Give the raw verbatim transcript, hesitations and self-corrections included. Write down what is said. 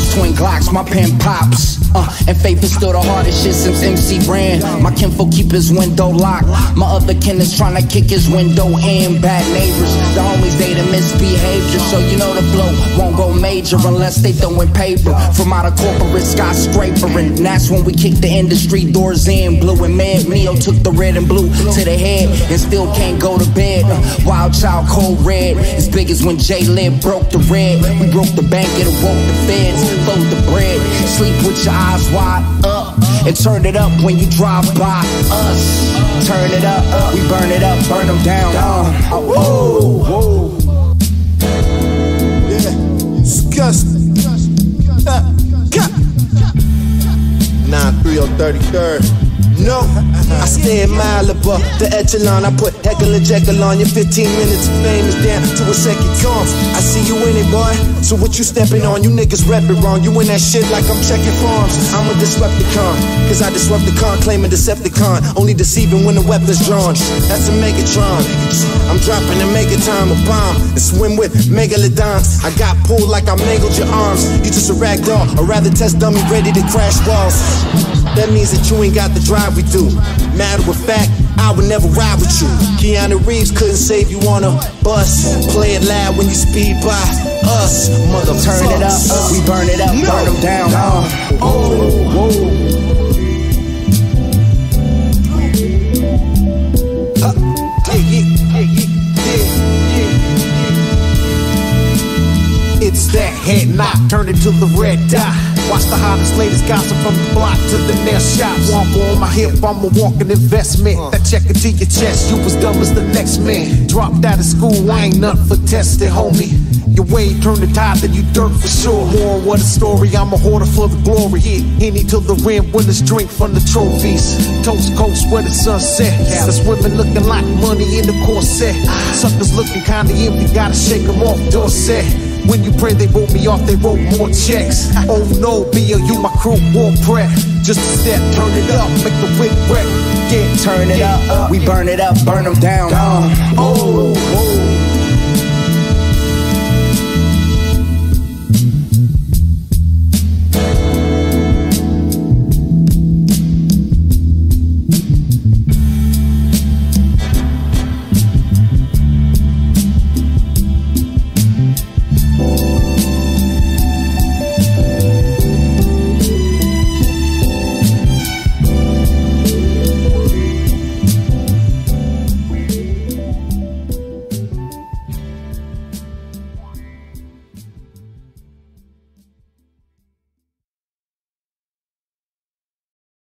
twin Glocks, my pen pops. Uh, and faith is still the hardest shit since M C ran. My kinfolk keep his window locked. My other kin is trying to kick his window in. Bad neighbors, the homies they the misbehavior. So you know the flow won't go major unless they throwin' paper from out of corporate skyscraper. And that's when we kick the industry doors in. Blue and mad, Neo took the red and blue to the head and still can't go to bed. Uh, wild child, cold red, as big as when J Lib broke the red. We broke the bank, it awoke the feds, fold the bread. Sleep with your eyes wide up and turn it up when you drive by us. Turn it up, we burn it up, burn them down. Uh, whoa, whoa. Yeah, disgusting. Uh, nine three oh thirty-third. No, I stay in Malibu, the echelon. I put heckle and jekyll on. Your fifteen minutes of fame is down to a second comes. I see you in it, boy. So what you stepping on? You niggas rep it wrong. You in that shit like I'm checking farms. I'm a Disrupticon, cause I disrupt the con, claim a Decepticon. Only deceiving when the weapon's drawn. That's a Megatron. I'm dropping a megatime, a bomb, and swim with megalodons. I got pulled like I mangled your arms. You just a rag doll, or rather test dummy ready to crash walls. That means that you ain't got the drive we do. Matter of fact, I would never ride with you. Keanu Reeves couldn't save you on a bus. Play it loud when you speed by us, motherfuckers. Turn it up, we burn it up, no. Burn them down. Uh, oh, whoa. Uh, yeah, yeah, yeah, yeah, yeah. It's that head knock, turn it to the red dot. Watch the hottest latest gossip from the block to the nail shop. Walk on my hip, I'm a walking investment. That check into your chest, you was dumb as the next man. Dropped out of school, I ain't nothing for testing, homie. Your way turn the tide, then you dirt for sure. More what a story, I'm a hoarder for the glory. Henny to the rim, winners drink from the trophies. Toast coast where the sun set. That's women looking like money in the corset. Suckers looking kinda empty, gotta shake them off, Dorset. When you pray they wrote me off, they wrote more checks. Oh no, B O U, my crew, war prep. Just a step, turn it up, make the whip wreck. Yeah, turn it up, we burn it up, burn them down. Oh, oh.